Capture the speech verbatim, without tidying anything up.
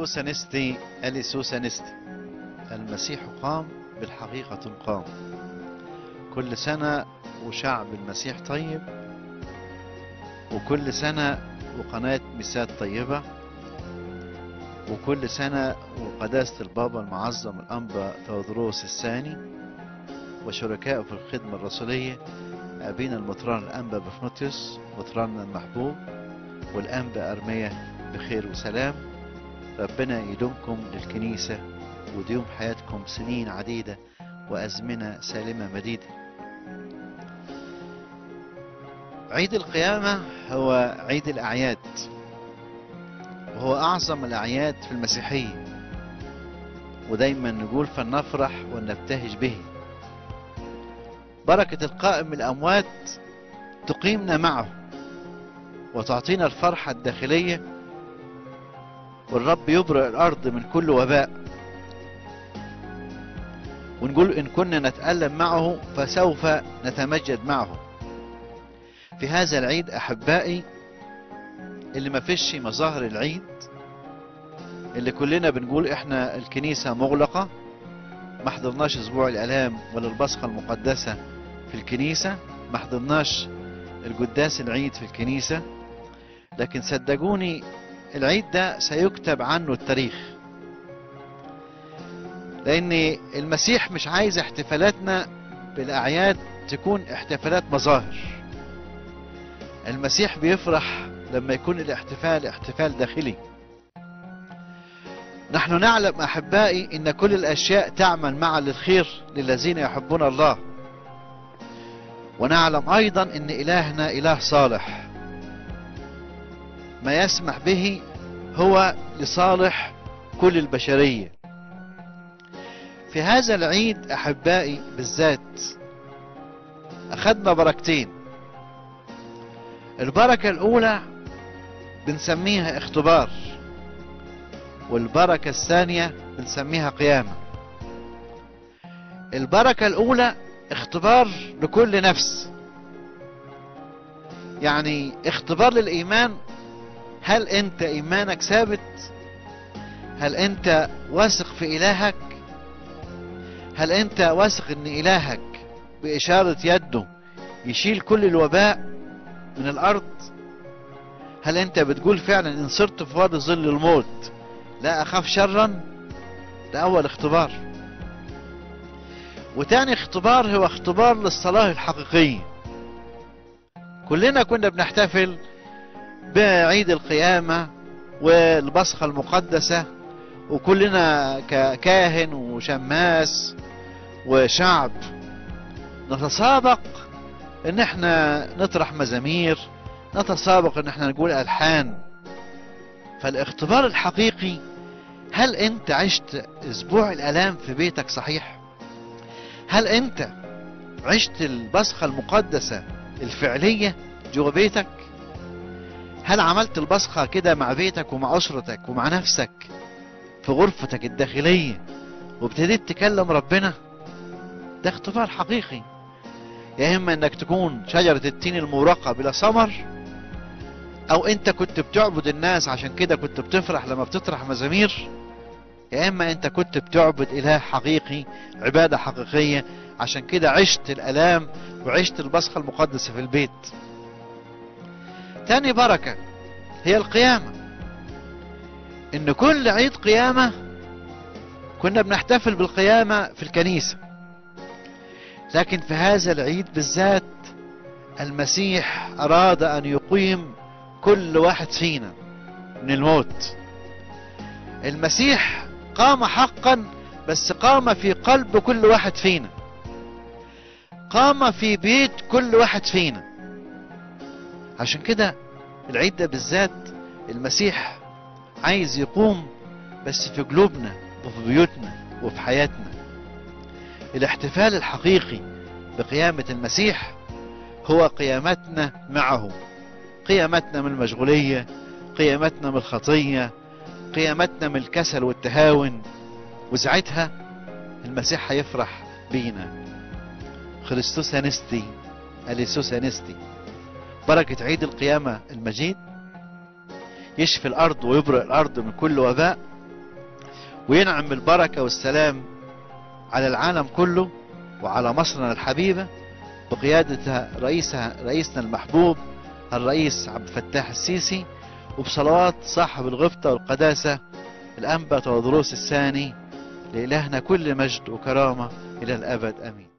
خريستوس أنستي أليسوس أنستي. المسيح قام، بالحقيقة قام. كل سنة وشعب المسيح طيب، وكل سنة وقناة ميسات طيبة، وكل سنة وقداسة البابا المعظم الأنبا ثيودروس الثاني وشركائه في الخدمة الرسولية، أبينا المطران الأنبا بفنوتيوس مطراننا المحبوب، والأنبا أرمية بخير وسلام. ربنا يدومكم للكنيسة وديوم حياتكم سنين عديدة وأزمنة سالمة مديدة. عيد القيامة هو عيد الأعياد، وهو أعظم الأعياد في المسيحية، ودايما نقول فلنفرح ونبتهج به. بركة القائم من الأموات تقيمنا معه وتعطينا الفرحة الداخلية، والرب يبرئ الأرض من كل وباء. ونقول إن كنا نتألم معه فسوف نتمجد معه. في هذا العيد أحبائي اللي ما فيش مظاهر العيد، اللي كلنا بنقول إحنا الكنيسة مغلقة، ما حضرناش أسبوع الآلام ولا البصخة المقدسة في الكنيسة، ما حضرناش القداس العيد في الكنيسة، لكن صدقوني العيد ده سيكتب عنه التاريخ، لأن المسيح مش عايز احتفالاتنا بالأعياد تكون احتفالات مظاهر. المسيح بيفرح لما يكون الاحتفال احتفال داخلي. نحن نعلم أحبائي إن كل الأشياء تعمل معا للخير للذين يحبون الله، ونعلم أيضا إن إلهنا إله صالح، ما يسمح به هو لصالح كل البشرية. في هذا العيد أحبائي بالذات أخذنا بركتين. البركة الأولى بنسميها اختبار، والبركة الثانية بنسميها قيامة. البركة الأولى اختبار لكل نفس، يعني اختبار للإيمان. هل أنت إيمانك ثابت؟ هل أنت واثق في إلهك؟ هل أنت واثق أن إلهك بإشارة يده يشيل كل الوباء من الأرض؟ هل أنت بتقول فعلا إن صرت في وادي ظل الموت لا أخاف شرا؟ ده أول اختبار. وتاني اختبار هو اختبار للصلاة الحقيقية. كلنا كنا بنحتفل بعيد القيامة والبصخة المقدسة، وكلنا ككاهن وشماس وشعب نتسابق ان احنا نطرح مزامير، نتسابق ان احنا نقول ألحان. فالاختبار الحقيقي، هل انت عشت اسبوع الالام في بيتك صحيح؟ هل انت عشت البصخة المقدسة الفعلية جوا بيتك؟ هل عملت البصخة كده مع بيتك ومع أسرتك ومع نفسك في غرفتك الداخلية وابتديت تكلم ربنا؟ ده اختبار حقيقي. يا إما انك تكون شجرة التين المورقة بلا ثمر، او انت كنت بتعبد الناس عشان كده كنت بتفرح لما بتطرح مزامير، يا اما انت كنت بتعبد اله حقيقي عبادة حقيقية عشان كده عشت الالام وعشت البصخة المقدسة في البيت. تاني بركة هي القيامة. ان كل عيد قيامة كنا بنحتفل بالقيامة في الكنيسة، لكن في هذا العيد بالذات المسيح اراد ان يقيم كل واحد فينا من الموت. المسيح قام حقا، بس قام في قلب كل واحد فينا، قام في بيت كل واحد فينا. عشان كده العيد ده بالذات المسيح عايز يقوم بس في قلوبنا وفي بيوتنا وفي حياتنا. الاحتفال الحقيقي بقيامة المسيح هو قيامتنا معه، قيامتنا من المشغولية، قيامتنا من الخطية، قيامتنا من الكسل والتهاون، وساعتها المسيح هيفرح بينا. خريستوس أنستي أليسوس أنستي. بركة عيد القيامة المجيد يشفي الأرض ويبرئ الأرض من كل وباء، وينعم بالبركة والسلام على العالم كله وعلى مصرنا الحبيبة بقيادة رئيسها رئيسنا المحبوب الرئيس عبد الفتاح السيسي، وبصلوات صاحب الغبطة والقداسة الأنبا تودروس الثاني. لإلهنا كل مجد وكرامة إلى الأبد، آمين.